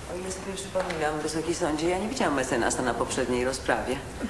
O ile sobie przypominam, Wysoki Sądzie, ja nie widziałam mecenasa na poprzedniej rozprawie.